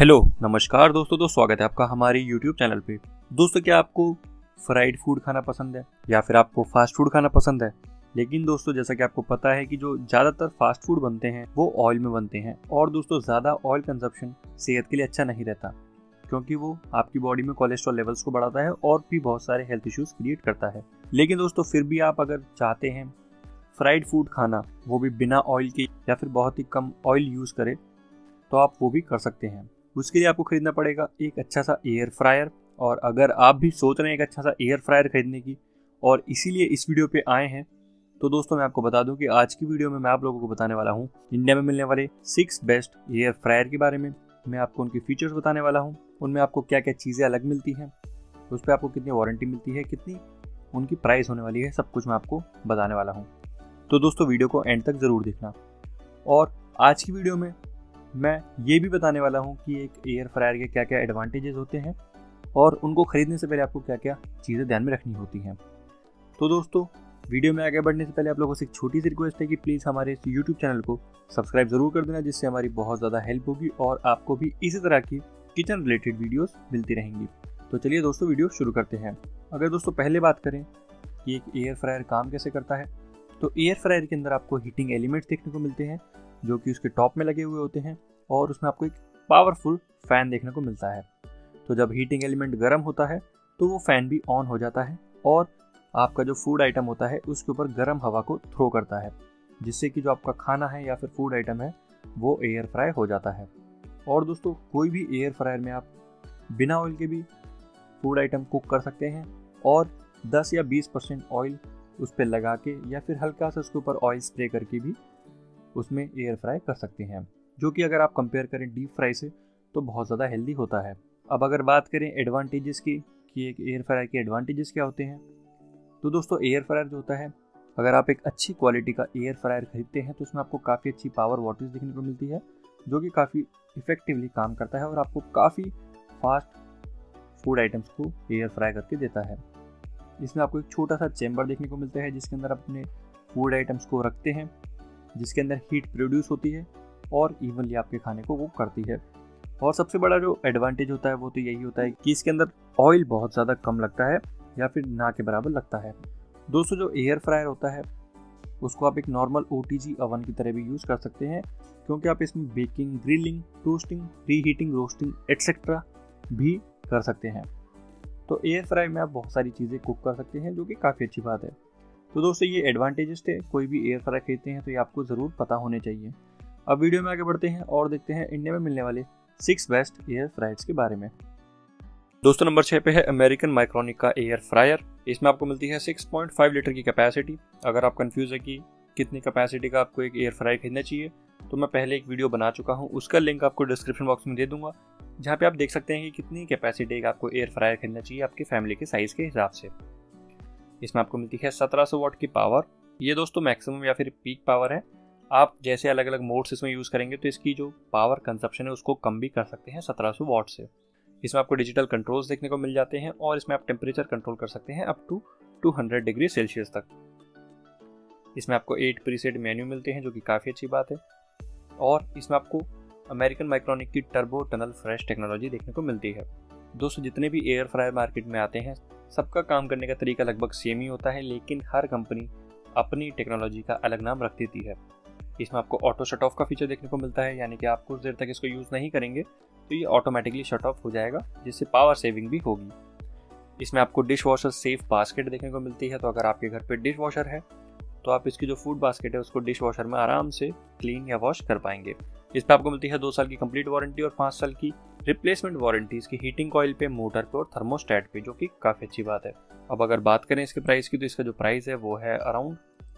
Hello नमस्कार दोस्तों, स्वागत है आपका हमारे YouTube चैनल पे। दोस्तों, क्या आपको फ्राइड फूड खाना पसंद है या फिर आपको फास्ट फूड खाना पसंद है? लेकिन दोस्तों, जैसा कि आपको पता है कि जो ज़्यादातर फास्ट फूड बनते हैं वो ऑयल में बनते हैं और दोस्तों ज़्यादा ऑयल कंजप्शन सेहत के लिए अच्छा नहीं रहता, क्योंकि वो आपकी बॉडी में कोलेस्ट्रॉल लेवल्स को बढ़ाता है और भी बहुत सारे हेल्थ इश्यूज क्रिएट करता है। लेकिन दोस्तों, फिर भी आप अगर चाहते हैं फ्राइड फूड खाना, वो भी बिना ऑयल के या फिर बहुत ही कम ऑयल यूज़ करें, तो आप वो भी कर सकते हैं। उसके लिए आपको खरीदना पड़ेगा एक अच्छा सा एयर फ्रायर। और अगर आप भी सोच रहे हैं एक अच्छा सा एयर फ्रायर खरीदने की और इसीलिए इस वीडियो पे आए हैं, तो दोस्तों मैं आपको बता दूं कि आज की वीडियो में मैं आप लोगों को बताने वाला हूं इंडिया में मिलने वाले 6 बेस्ट एयर फ्रायर के बारे में। मैं आपको उनकी फीचर्स बताने वाला हूं, उनमें आपको क्या क्या चीज़ें अलग मिलती हैं, उस पर आपको कितनी वारंटी मिलती है, कितनी उनकी प्राइस होने वाली है, सब कुछ मैं आपको बताने वाला हूँ। तो दोस्तों वीडियो को एंड तक ज़रूर देखना। और आज की वीडियो में मैं ये भी बताने वाला हूँ कि एक एयर फ्रायर के क्या क्या एडवांटेजेस होते हैं और उनको खरीदने से पहले आपको क्या क्या चीज़ें ध्यान में रखनी होती हैं। तो दोस्तों, वीडियो में आगे बढ़ने से पहले आप लोगों से एक छोटी सी रिक्वेस्ट है कि प्लीज़ हमारे इस यूट्यूब चैनल को सब्सक्राइब ज़रूर कर देना, जिससे हमारी बहुत ज़्यादा हेल्प होगी और आपको भी इसी तरह की किचन रिलेटेड वीडियोज़ मिलती रहेंगी। तो चलिए दोस्तों, वीडियो शुरू करते हैं। अगर दोस्तों पहले बात करें कि एक एयर फ्रायर काम कैसे करता है, तो एयर फ्रायर के अंदर आपको हीटिंग एलिमेंट्स देखने को मिलते हैं जो कि उसके टॉप में लगे हुए होते हैं और उसमें आपको एक पावरफुल फैन देखने को मिलता है। तो जब हीटिंग एलिमेंट गर्म होता है तो वो फैन भी ऑन हो जाता है और आपका जो फूड आइटम होता है उसके ऊपर गर्म हवा को थ्रो करता है, जिससे कि जो आपका खाना है या फिर फूड आइटम है वो एयर फ्राई हो जाता है। और दोस्तों, कोई भी एयर फ्रायर में आप बिना ऑयल के भी फूड आइटम कुक कर सकते हैं और 10 या 20% ऑयल उस पर लगा के या फिर हल्का सा उसके ऊपर ऑयल स्प्रे करके भी उसमें एयर फ्राई कर सकते हैं, जो कि अगर आप कंपेयर करें डीप फ्राई से तो बहुत ज़्यादा हेल्दी होता है। अब अगर बात करें एडवांटेजेस की कि एक एयर फ्रायर के एडवांटेजेस क्या होते हैं, तो दोस्तों एयर फ्रायर जो होता है, अगर आप एक अच्छी क्वालिटी का एयर फ्रायर खरीदते हैं तो उसमें आपको काफ़ी अच्छी पावर वॉटेज देखने को मिलती है, जो कि काफ़ी इफेक्टिवली काम करता है और आपको काफ़ी फास्ट फूड आइटम्स को एयर फ्राई करके देता है। इसमें आपको एक छोटा सा चेम्बर देखने को मिलता है जिसके अंदर अपने फूड आइटम्स को रखते हैं, जिसके अंदर हीट प्रोड्यूस होती है और इवनली आपके खाने को वो करती है। और सबसे बड़ा जो एडवांटेज होता है वो तो यही होता है कि इसके अंदर ऑयल बहुत ज़्यादा कम लगता है या फिर ना के बराबर लगता है। दोस्तों, जो एयर फ्रायर होता है उसको आप एक नॉर्मल OTG ओवन की तरह भी यूज़ कर सकते हैं, क्योंकि आप इसमें baking, grilling, toasting, reheating, roasting etcetera भी कर सकते हैं। तो एयर फ्राई में आप बहुत सारी चीज़ें कुक कर सकते हैं, जो कि काफ़ी अच्छी बात है। तो दोस्तों, ये एडवांटेजेस थे। कोई भी एयर फ्राई खरीदते हैं तो ये आपको ज़रूर पता होने चाहिए। अब वीडियो में आगे बढ़ते हैं और देखते हैं इंडिया में मिलने वाले 6 बेस्ट एयर फ्रायर्स के बारे में। दोस्तों, नंबर 6 पे है अमेरिकन माइक्रोनिक का एयर फ्रायर। इसमें आपको मिलती है 6.5 लीटर की कैपेसिटी। अगर आप कंफ्यूज है कि कितनी कैपेसिटी का आपको एक एयर फ्रायर खरीदना चाहिए, तो मैं पहले एक वीडियो बना चुका हूँ, उसका लिंक आपको डिस्क्रिप्शन बॉक्स में दे दूंगा, जहाँ पे आप देख सकते हैं कि कितनी कैपेसिटी का आपको एयर फ्रायर खरीदना चाहिए आपकी फैमिली के साइज़ के हिसाब से। इसमें आपको मिलती है 1700 वाट की पावर। ये दोस्तों मैक्सिमम या फिर पीक पावर है। आप जैसे अलग अलग मोड्स इसमें यूज़ करेंगे तो इसकी जो पावर कंजप्शन है उसको कम भी कर सकते हैं 1700 वाट से। इसमें आपको डिजिटल कंट्रोल्स देखने को मिल जाते हैं और इसमें आप टेम्परेचर कंट्रोल कर सकते हैं अप टू 200 डिग्री सेल्सियस तक। इसमें आपको 8 प्रीसेट मेन्यू मिलते हैं, जो कि काफ़ी अच्छी बात है। और इसमें आपको अमेरिकन माइक्रोनिक की टर्बो टनल फ्रेश टेक्नोलॉजी देखने को मिलती है। दोस्तों, जितने भी एयर फ्रायर मार्केट में आते हैं सबका काम करने का तरीका लगभग सेम ही होता है, लेकिन हर कंपनी अपनी टेक्नोलॉजी का अलग नाम रख देती है। इसमें आपको ऑटो शट ऑफ का फीचर देखने को मिलता है, यानी कि आप कुछ देर तक इसको यूज़ नहीं करेंगे तो ये ऑटोमेटिकली शट ऑफ हो जाएगा, जिससे पावर सेविंग भी होगी। इसमें आपको डिश वॉशर सेफ बास्केट देखने को मिलती है। तो अगर आपके घर पे डिश वॉशर है तो आप इसकी जो फूड बास्केट है उसको डिश वॉशर में आराम से क्लीन या वॉश कर पाएंगे। इस पर आपको मिलती है 2 साल की कंप्लीट वारंटी और 5 साल की रिप्लेसमेंट वारंटी इसकी हीटिंग कॉइल पे, मोटर पे और थर्मोस्टेट पे, जो कि काफ़ी अच्छी बात है। अब अगर बात करें इसके प्राइस की, तो इसका जो प्राइस है वो है अराउंड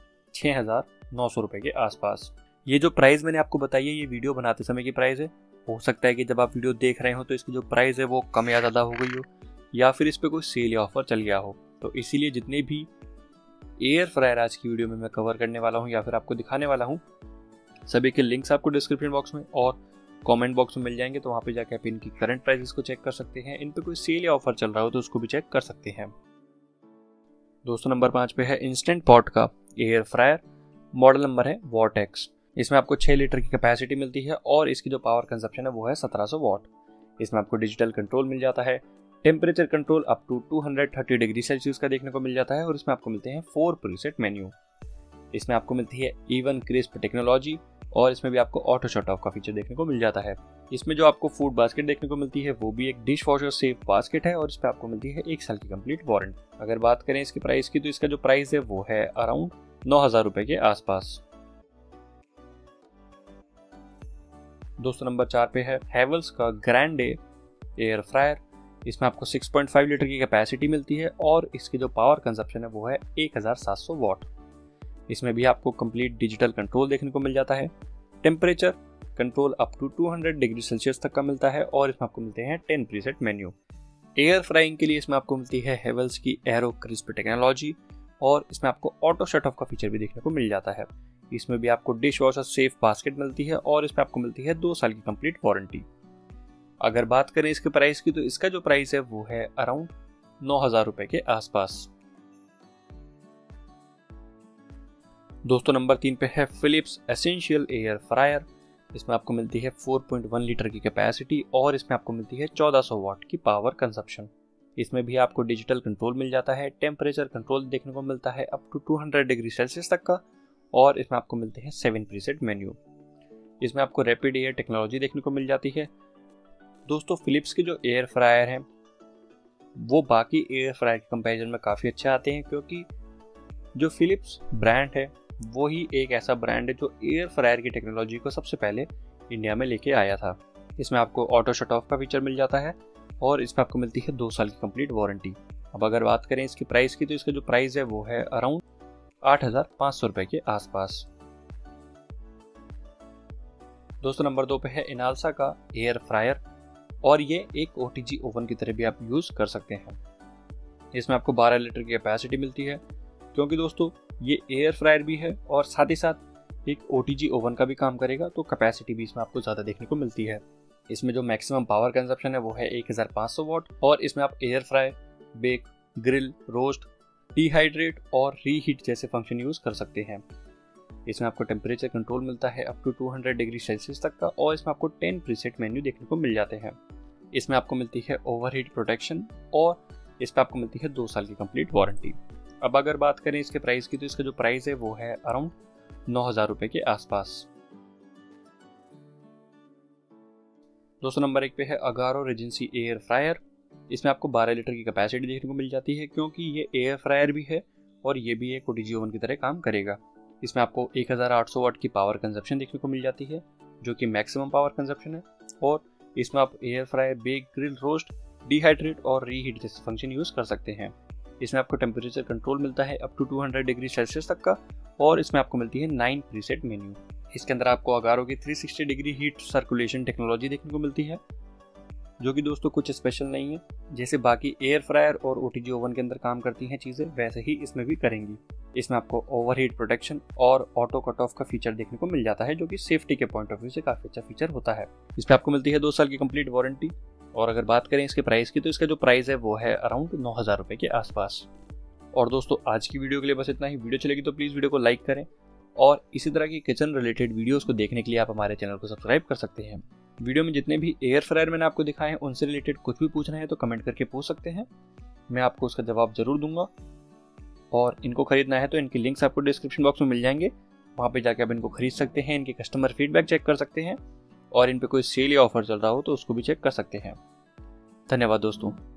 6,900 रुपये के आसपास। ये जो प्राइस मैंने आपको बताई है ये वीडियो बनाते समय की प्राइस है। हो सकता है कि जब आप वीडियो देख रहे हो तो इसकी जो प्राइस है वो कम या ज़्यादा हो गई हो, या फिर इस पर कोई सेल या ऑफर चल गया हो। तो इसीलिए जितने भी एयर फ्रायर आज की वीडियो में मैं कवर करने वाला हूँ या फिर आपको दिखाने वाला हूँ, सभी के लिंक्स आपको डिस्क्रिप्शन बॉक्स में और कमेंट बॉक्स में मिल जाएंगे। तो वहाँ पे जाकर आप इनकी करंट प्राइसेस को चेक कर सकते हैं। इन पे कोई सेल या ऑफर चल रहा हो तो उसको भी चेक कर सकते हैं। दोस्तों, नंबर 5 पे है इंस्टेंट पॉट का एयर फ्रायर। मॉडल नंबर है वॉटेक्स। इसमें आपको 6 लीटर की कैपेसिटी मिलती है और इसकी जो पावर कंजप्शन है वो है 1700 वाट। इसमें आपको डिजिटल कंट्रोल मिल जाता है, temperature control up to 230 degree Celsius का देखने को मिल जाता है और इसमें आपको मिलते हैं 4 प्रीसेट मेन्यू। इसमें आपको मिलती है इवन क्रिस्प टेक्नोलॉजी और इसमें भी आपको ऑटो शट ऑफ का फीचर देखने को मिल जाता है। इसमें जो आपको फूड बास्केट देखने को मिलती है वो भी एक डिश वॉशर सेफ बास्केट है और इस पर आपको मिलती है 1 साल की कंप्लीट वारंटी। अगर बात करें इसके प्राइस की तो इसका जो प्राइस है वो है अराउंड 9,000 रुपए के आसपास। दोस्तों नंबर 4 पे है हेवल्स का ग्रैंडे एयर फ्रायर। इसमें आपको 6.5 लीटर की कैपेसिटी मिलती है और इसकी जो पावर कंजप्शन है वो है 1700 वाट। इसमें भी आपको कंप्लीट डिजिटल कंट्रोल देखने को मिल जाता है, temperature control up to 200 degree Celsius तक का मिलता है और इसमें आपको मिलते हैं 10 प्रीसेट मेन्यू। एयर फ्राइंग के लिए इसमें आपको मिलती है हेवल्स की एरो क्रिस्प टेक्नोलॉजी और इसमें आपको ऑटो शट ऑफ का फीचर भी देखने को मिल जाता है। इसमें भी आपको डिश वॉशर सेफ बास्केट मिलती है और इसमें आपको मिलती है 2 साल की कंप्लीट वारंटी। अगर बात करें इसके प्राइस की तो इसका जो प्राइस है वो है अराउंड 9,000 रुपए के आसपास। दोस्तों नंबर 3 पे है फिलिप्स एसेंशियल एयर फ्रायर। इसमें आपको मिलती है 4.1 लीटर की कैपेसिटी और इसमें आपको मिलती है 1400 वाट की पावर कंजप्शन। इसमें भी आपको डिजिटल कंट्रोल मिल जाता है, टेम्परेचर कंट्रोल देखने को मिलता है अप टू 200 डिग्री सेल्सियस तक का और इसमें आपको मिलते हैं 7 प्रीसेट मेन्यू। इसमें आपको रैपिड एयर टेक्नोलॉजी देखने को मिल जाती है। दोस्तों फिलिप्स के जो एयर फ्रायर हैं वो बाकी एयर फ्रायर के कंपैरिजन में काफ़ी अच्छे आते हैं, क्योंकि जो फिलिप्स ब्रांड है वो ही एक ऐसा ब्रांड है जो एयर फ्रायर की टेक्नोलॉजी को सबसे पहले इंडिया में लेके आया था। इसमें आपको ऑटो शट ऑफ का फीचर मिल जाता है और इसमें आपको मिलती है 2 साल की कंप्लीट वारंटी। अब अगर बात करें इसकी प्राइस की तो इसका जो प्राइस है वो है अराउंड 8,500 रुपए के आसपास। दोस्तों नंबर 2 पे है इनालसा का एयर फ्रायर और ये एक ओटीजी ओवन की तरह भी आप यूज कर सकते हैं। इसमें आपको 12 लीटर की कैपेसिटी मिलती है, क्योंकि दोस्तों ये एयर फ्रायर भी है और साथ ही साथ एक ओटीजी ओवन का भी काम करेगा, तो कैपेसिटी भी इसमें आपको ज़्यादा देखने को मिलती है। इसमें जो मैक्सिमम पावर कंजप्शन है वो है 1500 वाट और इसमें आप air fry, bake, grill, roast, dehydrate और रीहीट जैसे फंक्शन यूज कर सकते हैं। इसमें आपको टेम्परेचर कंट्रोल मिलता है अप टू 200 डिग्री सेल्सियस तक का और इसमें आपको 10 प्रीसेट मेन्यू देखने को मिल जाते हैं। इसमें आपको मिलती है ओवरहीट प्रोटेक्शन और इस पर आपको मिलती है 2 साल की कंप्लीट वारंटी। अब अगर बात करें इसके प्राइस की तो इसका जो प्राइस है वो है अराउंड 9,000 रुपए के आसपास। दोस्तों नंबर 1 पे है अगारो रेजेंसी एयर फ्रायर। इसमें आपको 12 लीटर की कैपेसिटी देखने को मिल जाती है, क्योंकि ये एयर फ्रायर भी है और ये भी एक ओटीजी ओवन की तरह काम करेगा। इसमें आपको 1800 वाट की पावर कंजप्शन देखने को मिल जाती है, जो कि मैक्सिमम पावर कंजप्शन है और इसमें आप air fry, bake, grill, roast, dehydrate और रीहीट जैसे फंक्शन यूज कर सकते हैं। इसमें आपको टेम्परेचर कंट्रोल मिलता है अप टू 200 डिग्री सेल्सियस तक का और इसमें आपको मिलती है 9 प्रीसेट मेन्यू। इसके अंदर आपको अगारो की 360 डिग्री हीट सर्कुलेशन टेक्नोलॉजी देखने को मिलती है, जो कि दोस्तों कुछ स्पेशल नहीं है। जैसे बाकी एयर फ्रायर और ओटीजी ओवन के अंदर काम करती हैं चीज़ें, वैसे ही इसमें भी करेंगी। इसमें आपको ओवरहीट प्रोटेक्शन और ऑटो कट ऑफ का फीचर देखने को मिल जाता है, जो कि सेफ्टी के पॉइंट ऑफ व्यू से काफ़ी अच्छा फीचर होता है। इसमें आपको मिलती है 2 साल की कंप्लीट वारंटी। और अगर बात करें इसके प्राइस की तो इसका जो प्राइस है वो है अराउंड 9,000 रुपए के आसपास। और दोस्तों आज की वीडियो के लिए बस इतना ही। वीडियो चलेगी तो प्लीज़ वीडियो को लाइक करें और इसी तरह की किचन रिलेटेड वीडियोस को देखने के लिए आप हमारे चैनल को सब्सक्राइब कर सकते हैं। वीडियो में जितने भी एयर फ्रायर मैंने आपको दिखाए हैं उनसे रिलेटेड कुछ भी पूछना है तो कमेंट करके पूछ सकते हैं, मैं आपको उसका जवाब जरूर दूंगा। और इनको खरीदना है तो इनकी लिंक्स आपको डिस्क्रिप्शन बॉक्स में मिल जाएंगे, वहाँ पे जाकर आप इनको खरीद सकते हैं। इनके कस्टमर फीडबैक चेक कर सकते हैं और इन पे कोई सेल या ऑफर चल रहा हो तो उसको भी चेक कर सकते हैं। धन्यवाद दोस्तों।